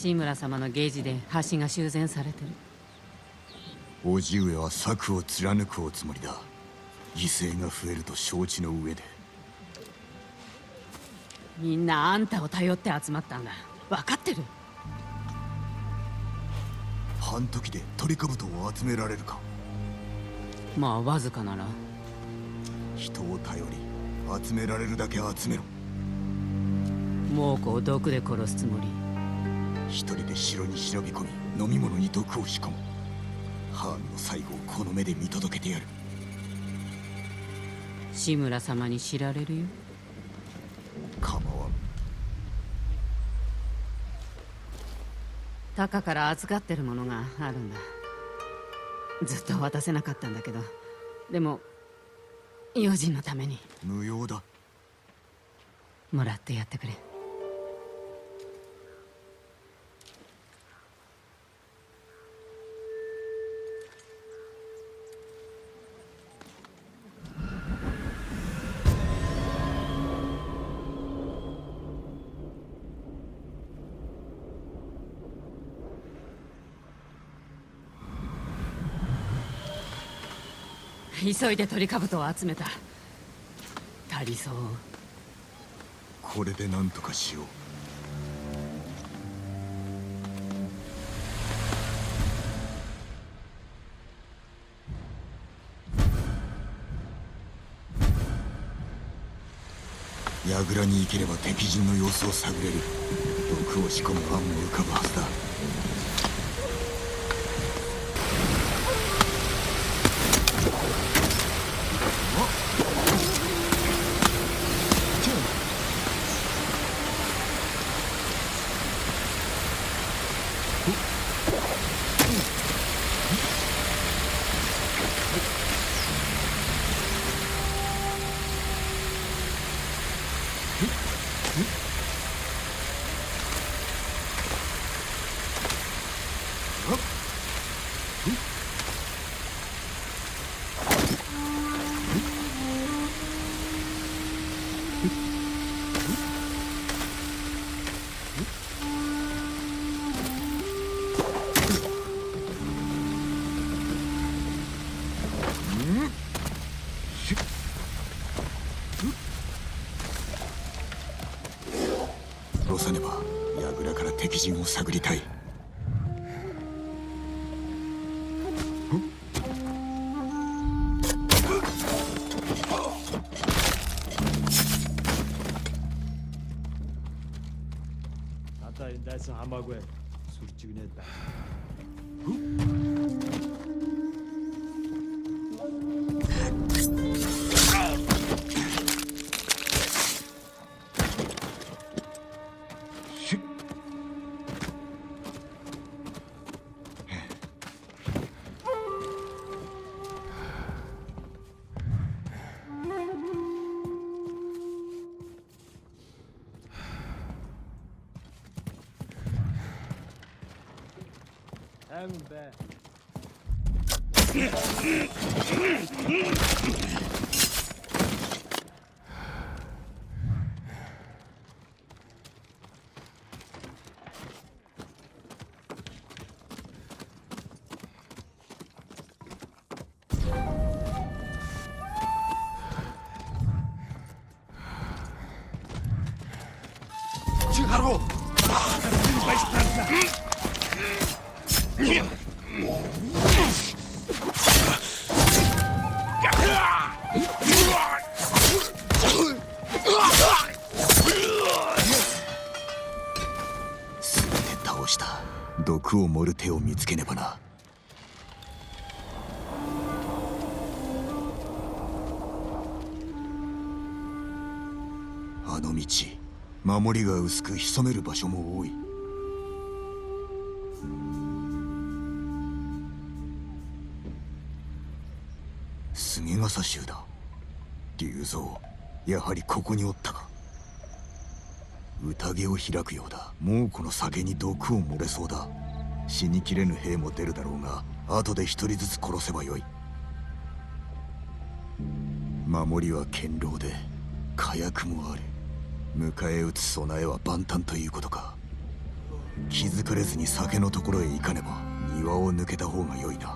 志村様の下事で橋が修繕されてる。 叔父上は策を貫くおつもりだ。犠牲が増えると承知の上で。 みんなあんたを頼って集まったんだ。分かってる？ 半時でトリカブトを集められるか。 まあわずかなら。 人を頼り集められるだけ集めろ。 猛虎を毒で殺すつもり？ 一人で城に忍び込み飲み物に毒を仕込む。ハーンの最後をこの目で見届けてやる。 志村様に知られるよ。 構わん。 タカから預かってるものがあるんだ。ずっと渡せなかったんだけど、でも用心のために。 無用だ。 もらってやってくれ。急いでトリカブトを集めた。足りそう？ これで何とかしよう。櫓に行ければ敵陣の様子を探れる。毒を仕込む案も浮かぶはずだ。殺さねば櫓から敵陣を探りたい。すべて倒した。毒を盛る手を見つけねばな。あの道、守りが薄く潜める場所も多い。杉笠衆だ。龍蔵、やはりここにおったか。宴を開くようだ。もうこの酒に毒を漏れそうだ。死にきれぬ兵も出るだろうが、後で一人ずつ殺せばよい。守りは堅牢で火薬もある。迎え撃つ備えは万端ということか。 気づかれずに酒のところへ行かねば庭を抜けた方が良いな。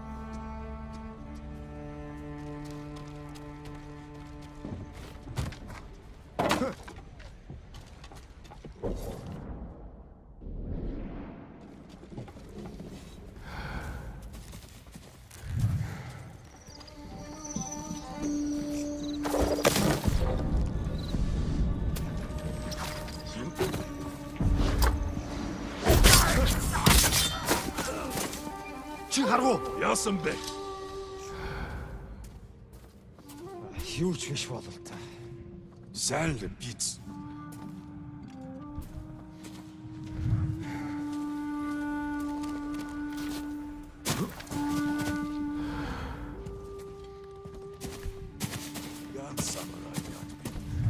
Яасан бэ? Юу ч гэж бололтой. Сайн л биз. Яан самурай яд би.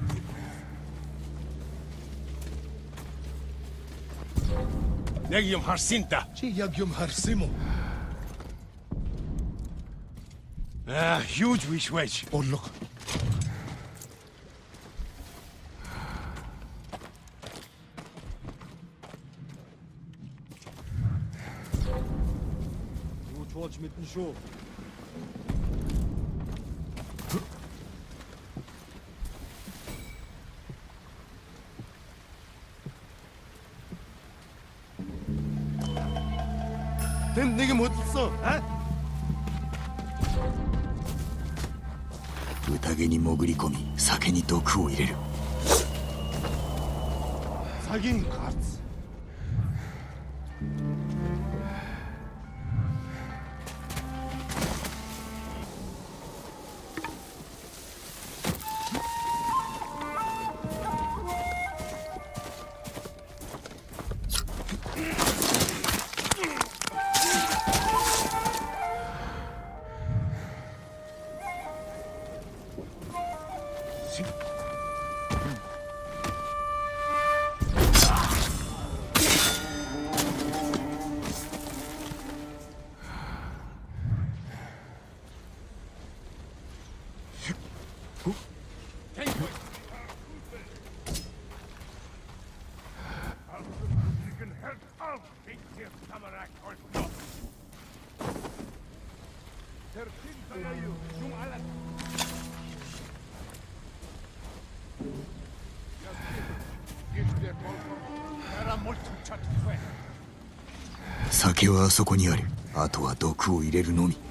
Яг юм харсан та. Чи яг юм харсан юм уу? Huge wish wedge. Орлог. Юу ч болж мэднэ шүү. Тэнд нэг юм хөдөлсөн, 宴に潜り込み酒に毒を入れる。 Цагийн гарц. 酒はあそこにある。あとは毒を入れるのみ。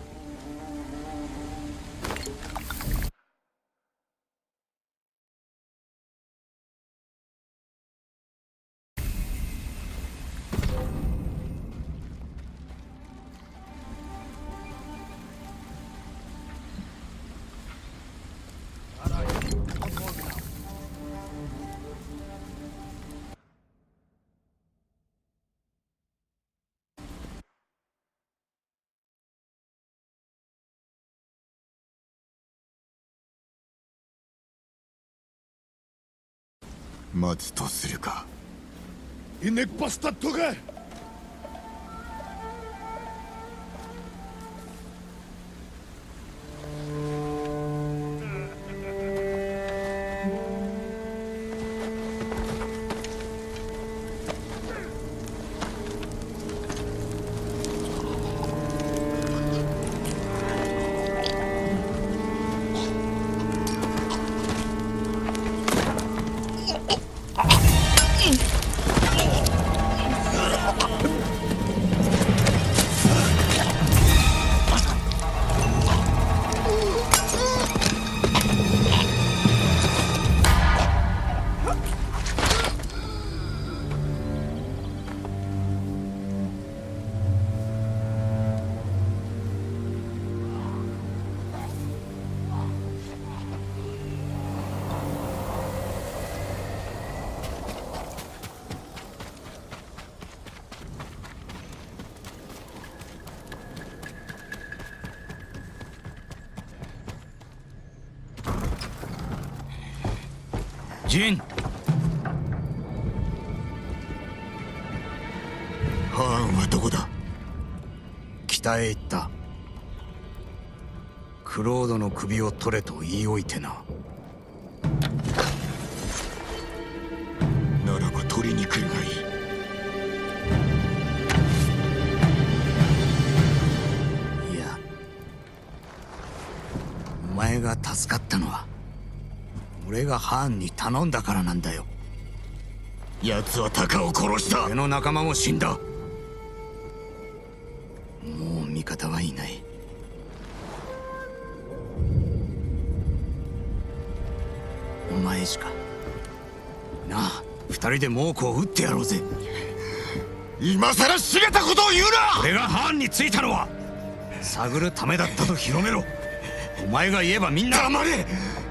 待つとするか。 Энэ бастад тугай. ジン。ハーンはどこだ？北へ行った。クロードの首を取れと言い置いてな。ならば取りに来るがいい。 前が助かったのは俺がハーンに頼んだからなんだよ。奴はタカを殺した。俺の仲間も死んだ。もう味方はいない。お前しかなあ。二人で猛虎を撃ってやろうぜ。 今さらしげたことを言うな。 俺がハーンについたのは探るためだったと広めろ。お前が言えばみんな黙れ。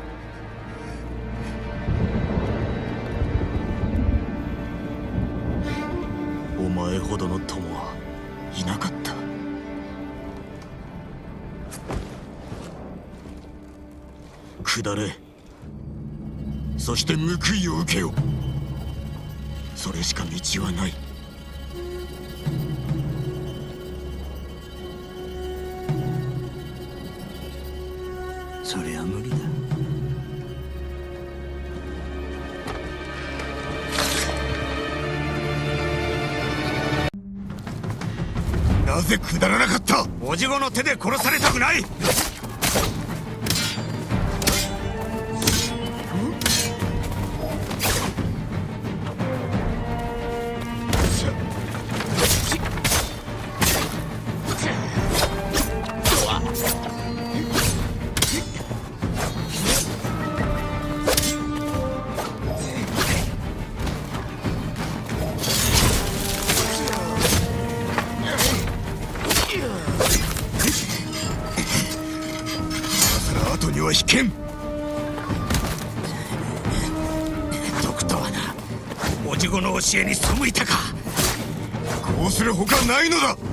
お前ほどの友はいなかった。下れ。そして報いを受けよ。それしか道はない。そりゃ無理だ。 なぜ下らなかった。 おじごの手で殺されたくない。 後には引けん。 毒とはな、おじごの教えに背いたか。 こうするほかないのだ。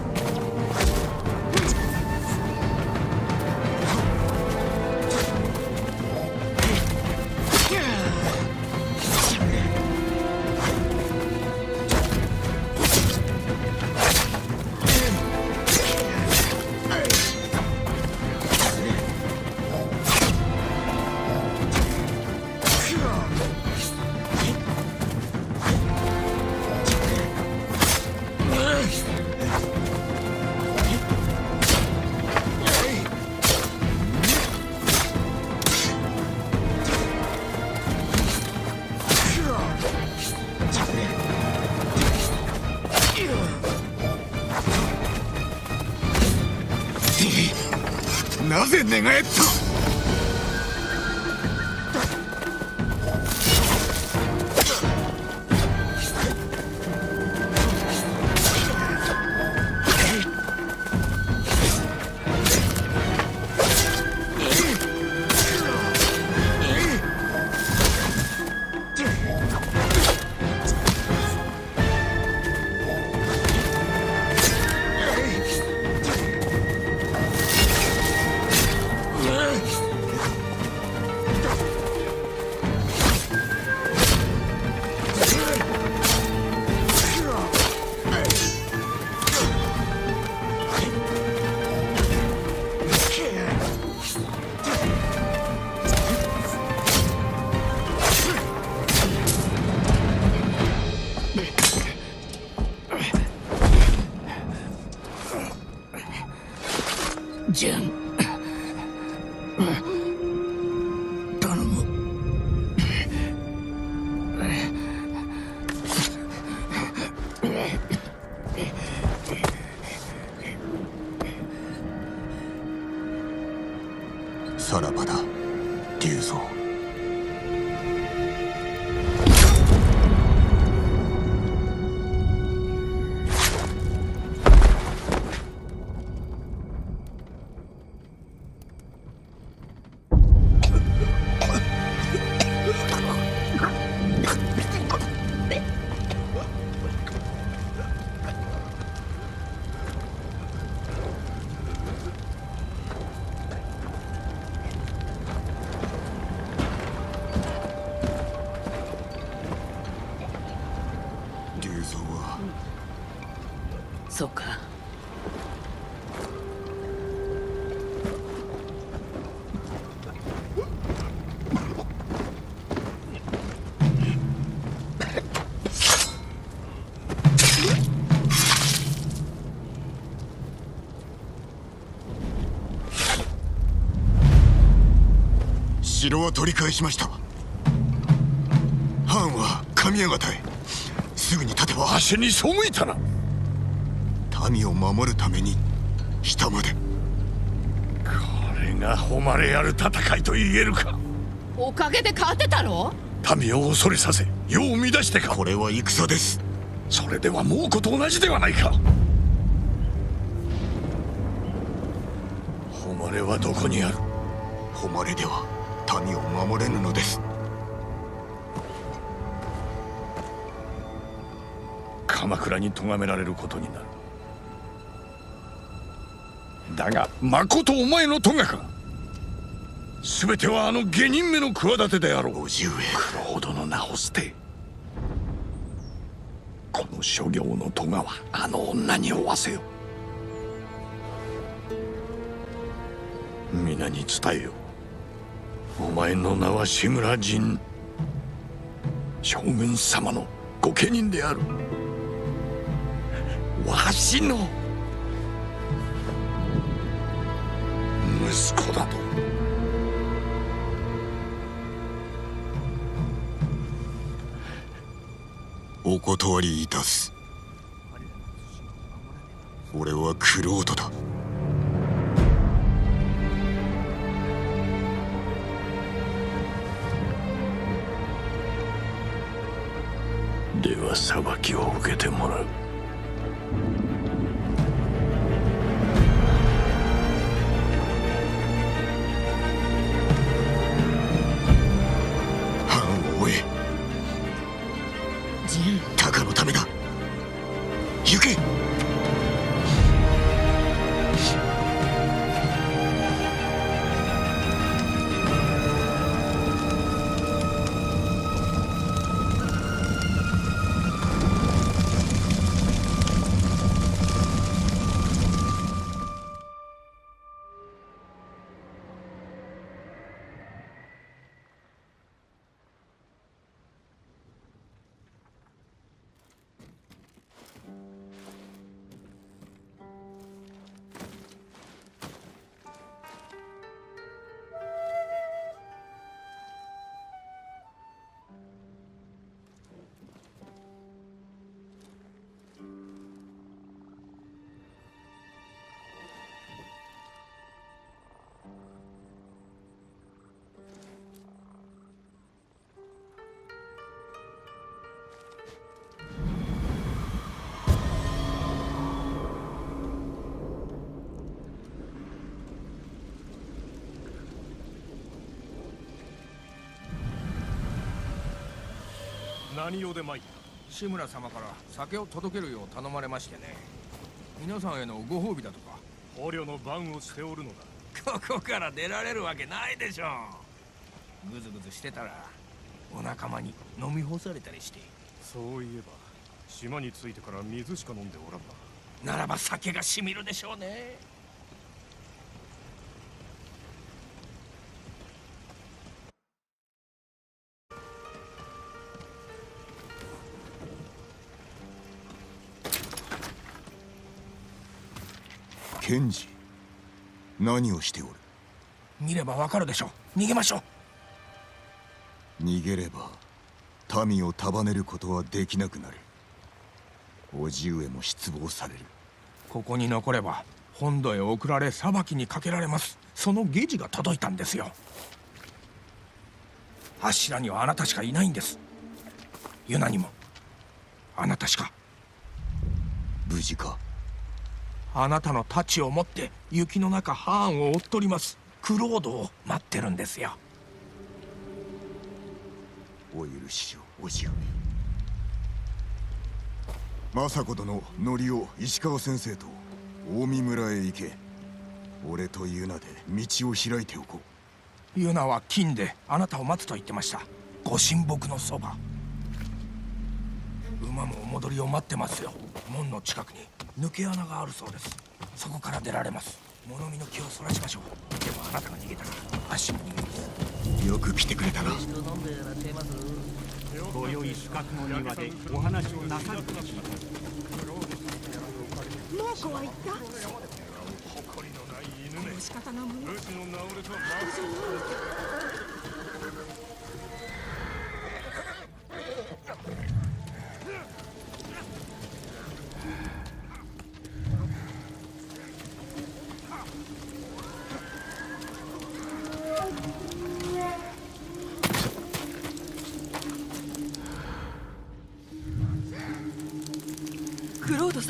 なぜ寝返った。ジェン、頼む。さらばだ、竜蔵。 城は取り返しました。藩は上方へ。すぐに立てば。 足に背いたな。 民を守るために下まで。 これが誉れある戦いと言えるか。 おかげで勝てたろ。 民を恐れさせ世を乱してか。 これは戦です。 それでは猛虎と同じではないか。誉れはどこにある。 誉れでは民を守れぬのです。 鎌倉に咎められることになる。だがまことお前の咎か。全てはあの下人めの企てであろう。 叔父上、 九郎殿の名を捨て、この諸行の咎はあの女に負わせよ。皆に伝えよ。お前の名は志村陣、将軍様の御家人である。わしの息子だと。 お断りいたす。俺は玄人だ。 では裁きを受けてもらう。 藩を追え。 ジン、 鷹のためだ。行け。 何用で参った。志村様から酒を届けるよう頼まれましてね。皆さんへのご褒美だとか。 捕虜の番をしておるのだ。 ここから出られるわけないでしょう。ぐずぐずしてたらお仲間に飲み干されたりして。 そういえば島に着いてから水しか飲んでおらんな。 ならば酒がしみるでしょうね。 賢治、何をしておる。 見ればわかるでしょう。逃げましょう。 逃げれば民を束ねることはできなくなる。叔父上も失望される。 ここに残れば本土へ送られ裁きにかけられます。その下知が届いたんですよ。柱にはあなたしかいないんです。ユナにもあなたしか。 無事か。 あなたの太刀を持って雪の中藩を追っ取ります。クロードを待ってるんですよ。 お許しを、叔父上。政子殿、則夫、石川先生と近江村へ行け。俺とユナで道を開いておこう。ユナは金であなたを待つと言ってました。ご神木のそば。馬もお戻りを待ってますよ。門の近くに抜け穴があるそうです。そこから出られます。物見の気をそらしましょう。でもあなたが逃げたら足も逃げます。 よく来てくれたな。 今宵四角の庭でお話をなさると聞いた。 猛虎は言った。 誇りのない犬め。 仕方なもの。 武士の名折れとは大丈夫。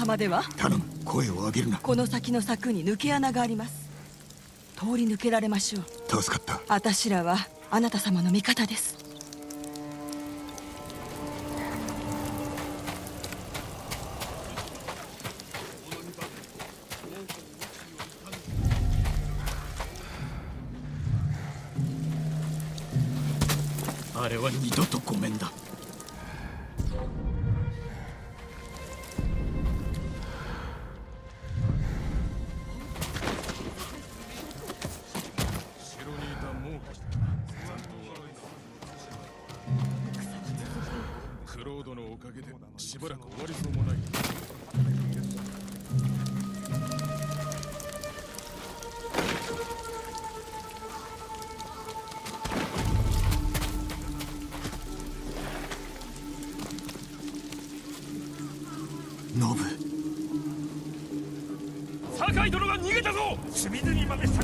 様では。 頼む、声を上げるな。 この先の柵に抜け穴があります。通り抜けられましょう。 助かった。 あたしらはあなた様の味方です。 あれは二度とごめんだ。 クロードのおかげでしばらく終わりそうもない。 ノブ。 酒井殿が逃げたぞ。隅々までさ。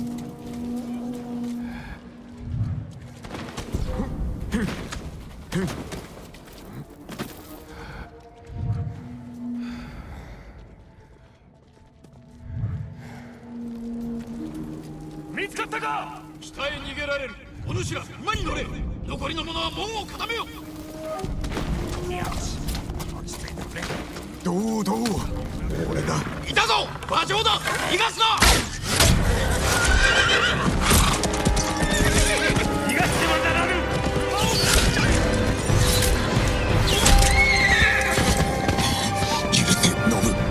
見つかったか。 北へ逃げられる。お主ら馬に乗れ。残りの者は門を固めよ。 よし、落ち着いてくれ。 どう俺だ。 いたぞ馬上だ。逃がすな。 逃がしてはならぬ。 許せ、ノブ。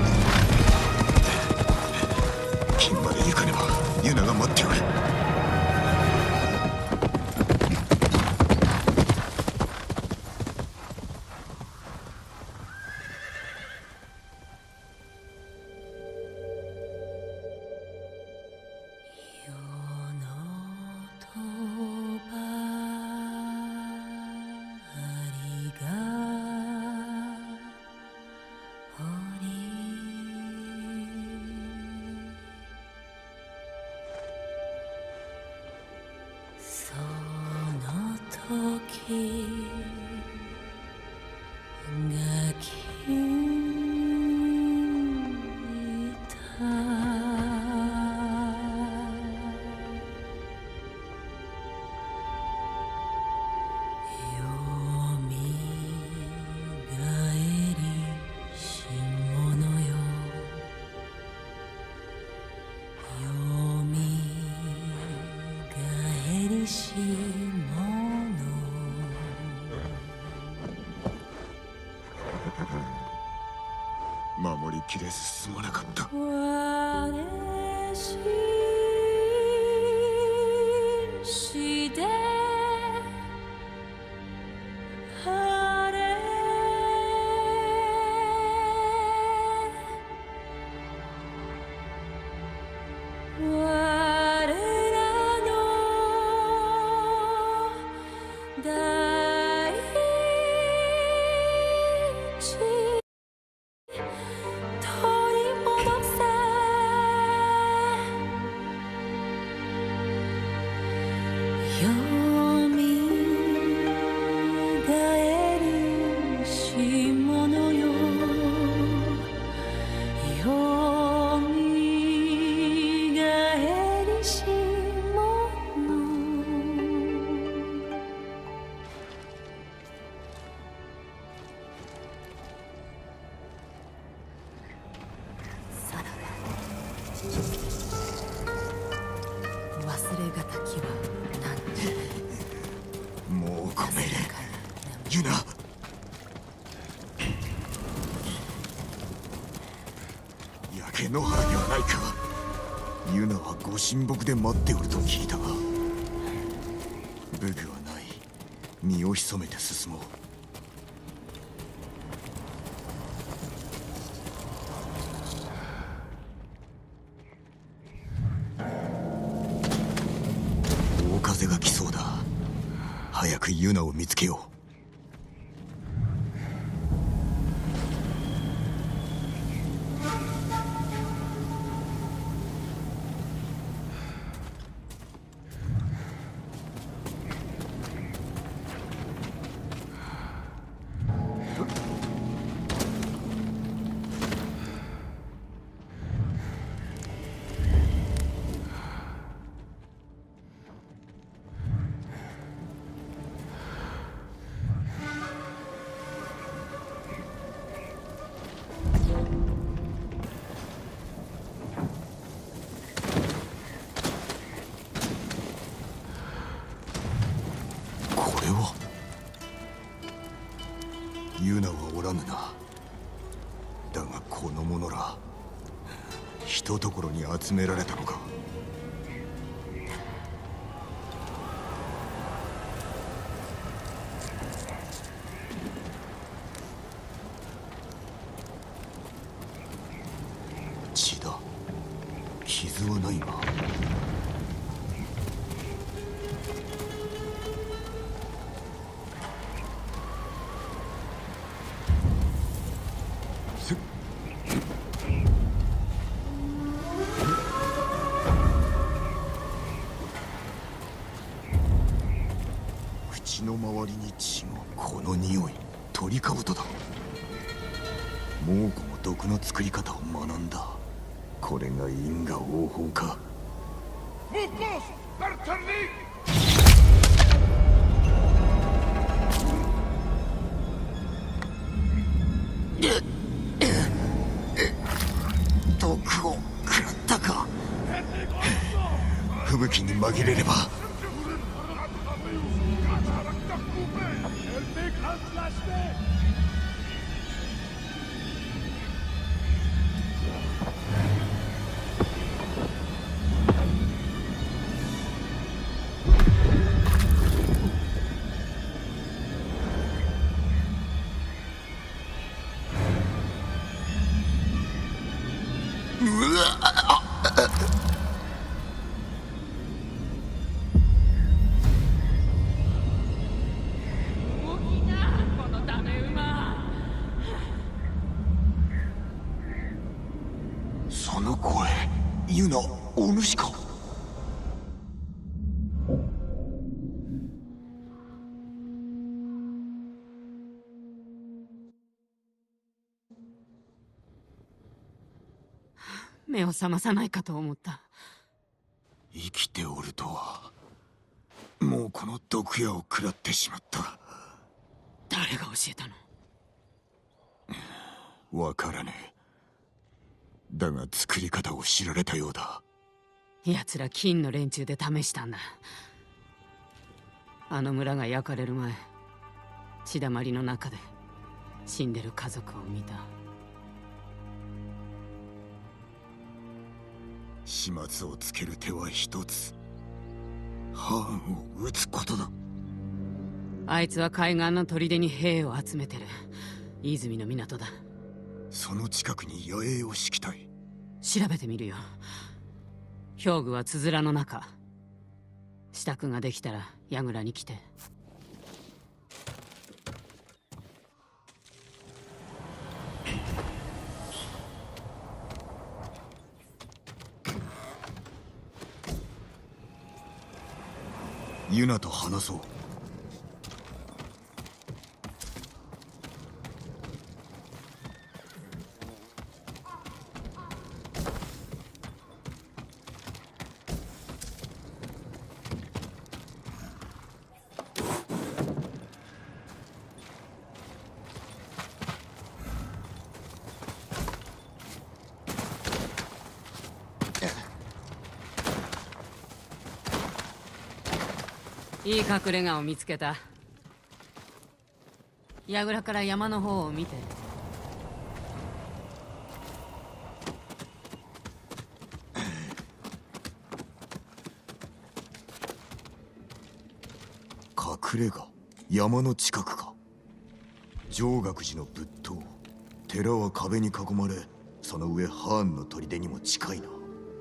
金まで行かねばユナが待っておる。守りきれずすまなかった。ユナ。焼け野原ではないか。ユナはご神木で待っておると聞いたが、武具はない。身を潜めて進もう。大風が来そうだ。早くユナを見つけよう。 これはユナはおらぬな。だがこの者らひとところに集められたのか。血だ。傷はないが。口の周りに血が。この匂い、トリカブトだ。猛虎も毒の作り方を学んだ。これが因果応報か。毒を食らったか。吹雪に紛れれば。その声、ユナ、お主か。 目を覚まさないかと思った。 生きておるとは。もうこの毒矢を食らってしまった。 誰が教えたの？ わからねえ。だが作り方を知られたようだ。 奴ら金の連中で試したんだ。あの村が焼かれる前、血だまりの中で死んでる家族を見た。 始末をつける手は一つ。ハーンを撃つことだ。 あいつは海岸の砦に兵を集めてる。泉の港だ。 その近くに野営を敷きたい。 調べてみるよ。兵具はつづらの中。支度ができたら櫓に来て。 ユナと話そう。 いい隠れ家を見つけた。櫓から山の方を見て。 隠れ家、山の近くか。上岳寺の仏塔。寺は壁に囲まれ、その上ハーンの砦にも近いな。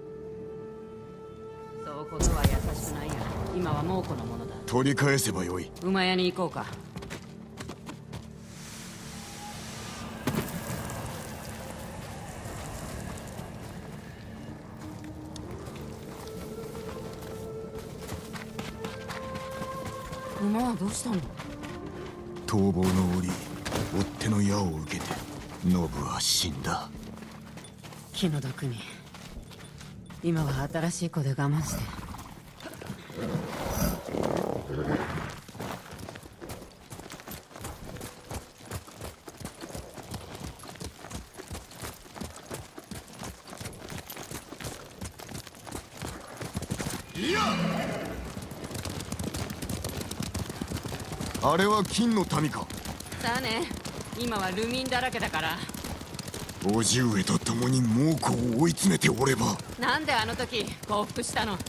そうことは優しくないや。今は猛虎のものだ。 取り返せばよい。 馬屋に行こうか。馬はどうしたの？ 逃亡の折、追っ手の矢を受けてノブは死んだ。 気の毒に。今は新しい子で我慢して。 あれは金の民か。 さあね、今は流民だらけだから。 叔父上と共に猛虎を追い詰めておれば。 なんであの時降伏したの？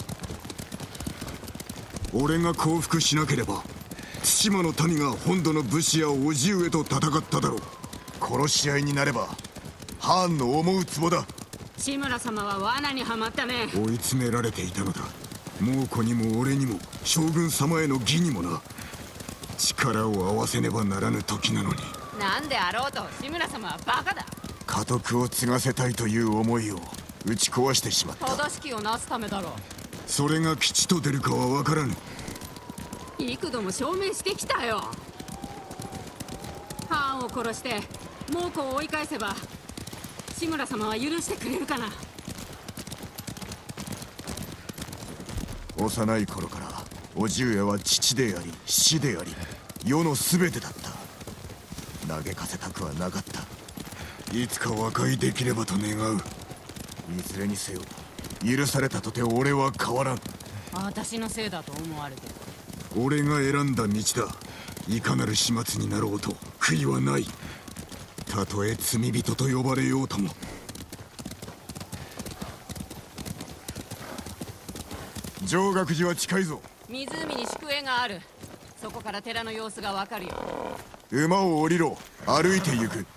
俺が降伏しなければ対馬の民が本土の武士や叔父上と戦っただろう。殺し合いになればハーンの思うツボだ。 志村様は罠にはまったね。 追い詰められていたのだ。猛虎にも俺にも将軍様への義にもな。力を合わせねばならぬ時なのに。 なんであろうと志村様はバカだ。 家督を継がせたいという思いを打ち壊してしまった。 正しきをなすためだろう。 それが吉と出るかは分からぬ。 幾度も証明してきたよ。ハーンを殺して猛虎を追い返せば志村様は許してくれるかな。 幼い頃から叔父上は父であり師であり世の全てだった。嘆かせたくはなかった。いつか和解できればと願う。いずれにせよ許されたとて俺は変わらん。 私のせいだと思われてる。 俺が選んだ道だ。いかなる始末になろうと悔いはない。たとえ罪人と呼ばれようとも。上学寺は近いぞ。 湖に宿営がある。そこから寺の様子がわかるよ。 馬を降りろ。歩いて行く。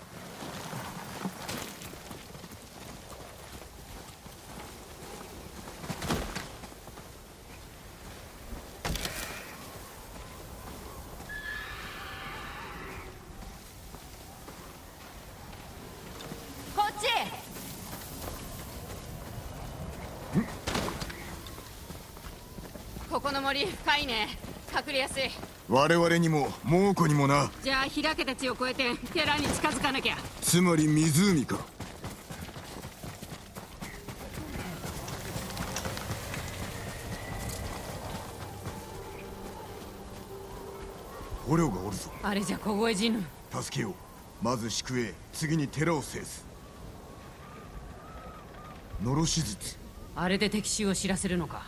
こっち。ここの森深いね。隠れやすい。 我々にも猛虎にもな。 じゃあ開けた地を越えて寺に近づかなきゃ。 つまり湖か。捕虜がおるぞ。 あれじゃ凍え死ぬ。 助けよう。まず宿営、次に寺を制す。のろし術。 あれで敵襲を知らせるのか。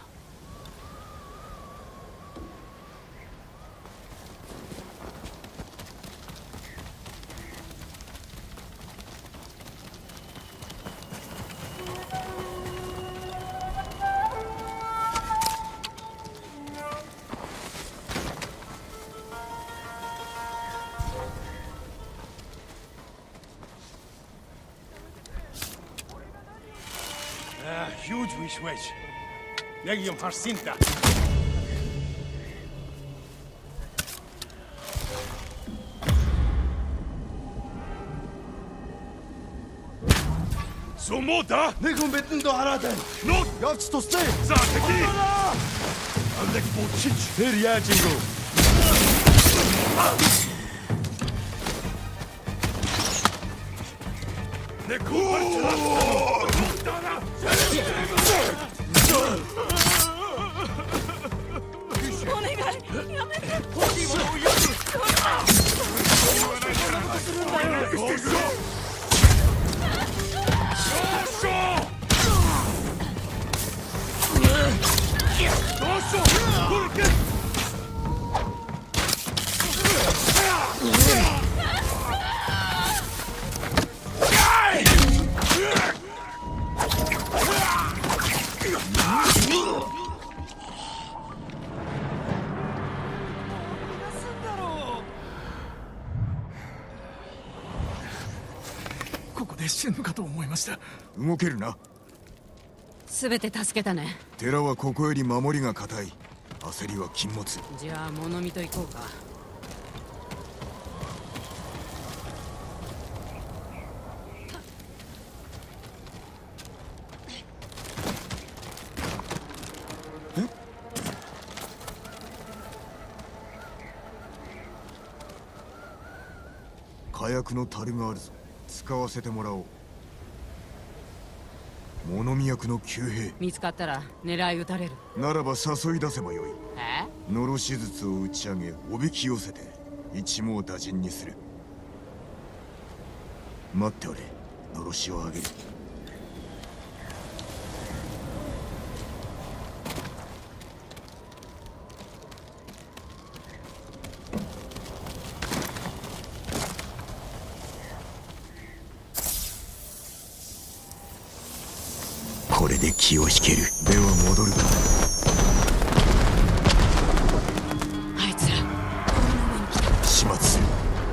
huge wish wish. Legium Harsinta. Somota! Negum betendo haraden. Not! Javts to stay. Zateki! Alek Bocic! Herjachingo. ここで死ぬかと思いました。 動けるな。 全て助けたね。 寺はここより守りが固い。焦りは禁物。 じゃあ物見と行こうか。 火薬の樽があるぞ。使わせてもらおう。物見役の旧兵見つかったら狙い撃たれる。 ならば誘い出せばよい。 え？ のろし術を打ち上げおびき寄せて一網打尽にする。待っておれ。のろしを上げる。 で気を引ける。では戻るか。 あいつら氷の上に来た。 始末する。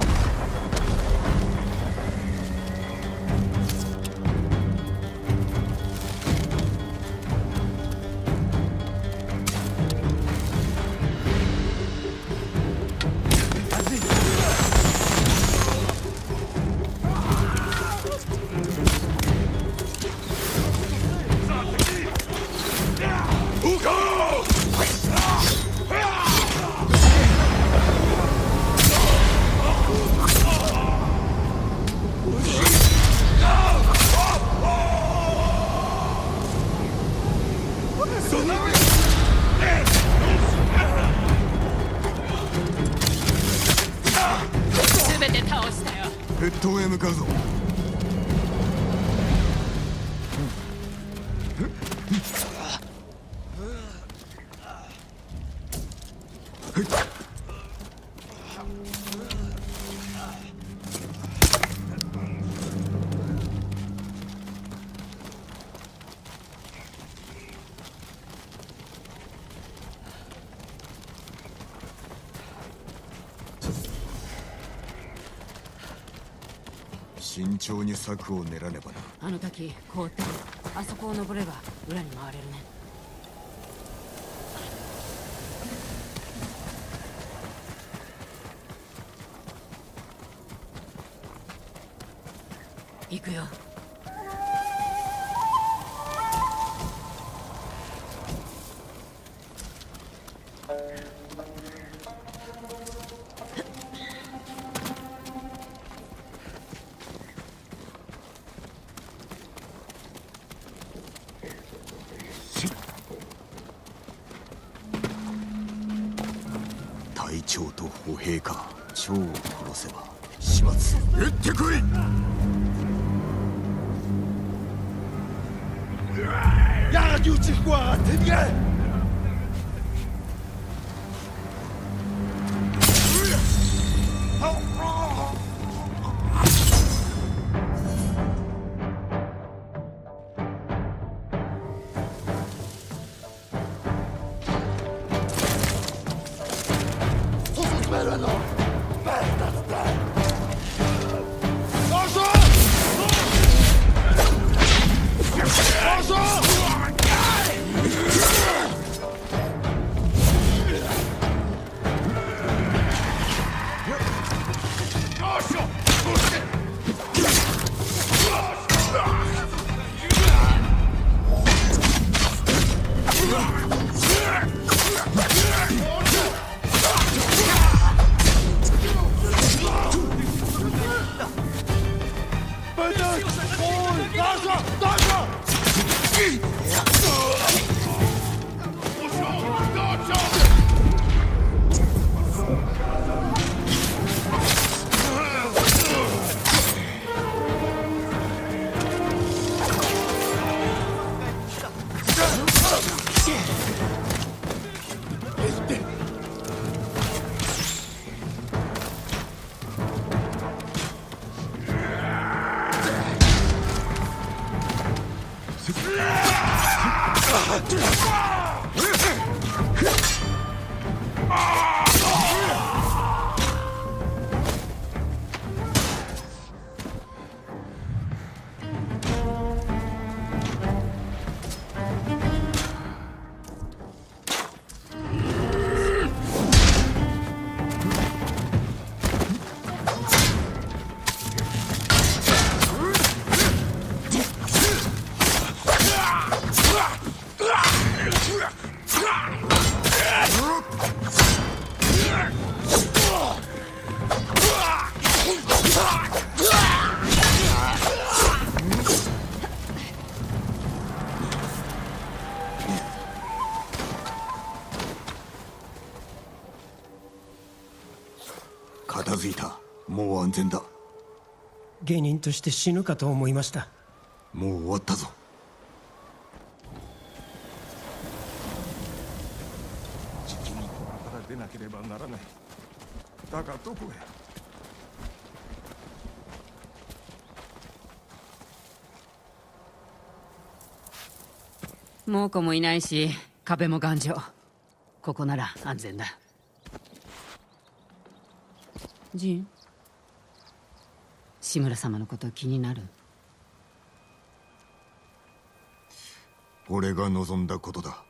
全て倒したよ。 越冬へ向かうぞ。慎重に策を練らねばな。 あの滝凍ってる。あそこを登れば裏に回れるね。行くよ。 隊長と歩兵か。長を殺せば始末。撃ってこい。 やあ、牛吃瓜，天天。 片付いた。もう安全だ。 芸人として死ぬかと思いました。 もう終わったぞ。 父に虎から出なければならない。だがどこへ。 猛虎もいないし壁も頑丈。ここなら安全だ。ジン、志村様のこと気になる？ 俺が望んだことだ。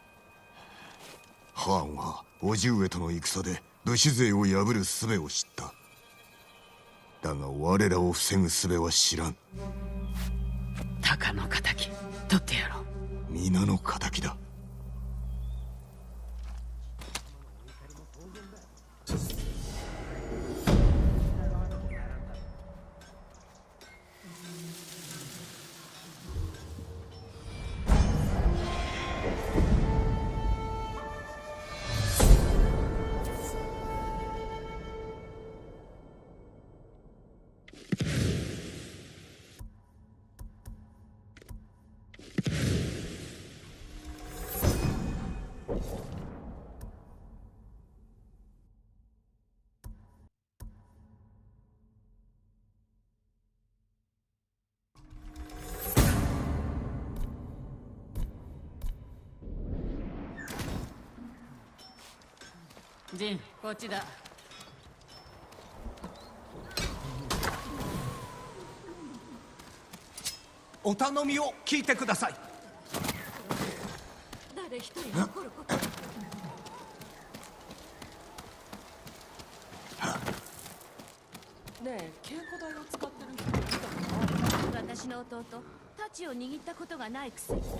ハーンは叔父上との戦で武士勢を破る術を知った。だが我らを防ぐ術は知らん。 鷹の仇取ってやろう。 皆の仇だ。 ジン、こっちだ。 お頼みを聞いてください。 誰一人残ること。 ねえ、稽古台を使ってる人見たかな？ 私の弟、太刀を握ったことがないくせに。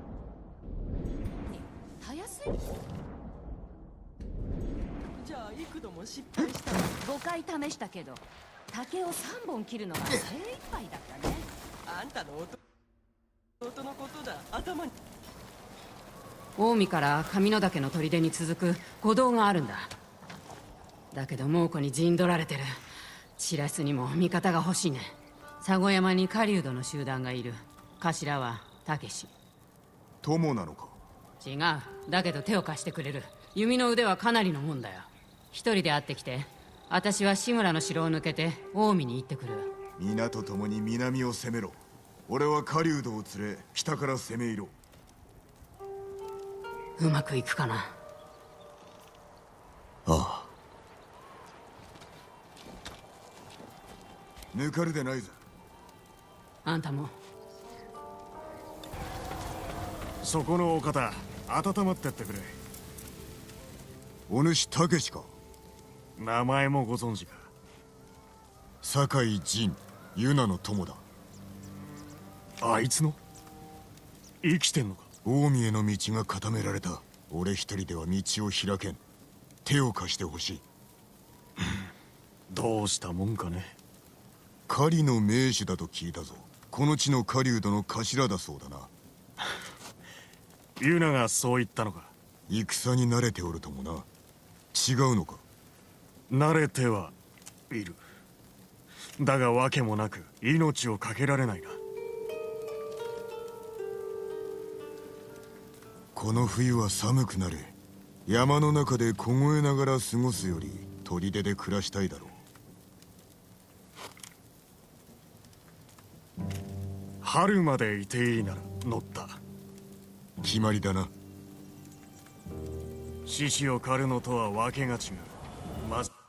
たやすい？ じゃあ幾度も失敗したの ？5回試したけど、竹を3本切るのが精一杯だったね。 あんたの弟のことだ。頭に。 近江から上野岳の砦に続く古道があるんだ。だけど猛虎に陣取られてる。白洲にも味方が欲しいね。佐護山に狩人の集団がいる。頭は武志。 友なのか？ 違う。だけど手を貸してくれる。弓の腕はかなりのもんだよ。一人で会ってきて、私は志村の城を抜けて近江に行ってくる。 皆と共に南を攻めろ。俺は狩人を連れ北から攻め入ろう。うまくいくかな？ ああ。抜かるでないぞ。 あんたも。 そこのお方、温まってってくれ。 お主武志か？ 名前もご存知か？ 酒井仁、ユナの友だ。 あいつの？生きてんのか？ 近江への道が固められた。俺一人では道を開けん。手を貸してほしい。 どうしたもんかね。 狩りの名手だと聞いたぞ。この地の狩人の頭だそうだな。 ユナがそう言ったのか？ 戦に慣れておるともな。違うのか？ 慣れてはいる。だが訳もなく命を懸けられないな。 この冬は寒くなる。山の中で凍えながら過ごすより砦で暮らしたいだろう。 春までいていいなら乗った。 決まりだな。 獅子を狩るのとは訳が違う。まず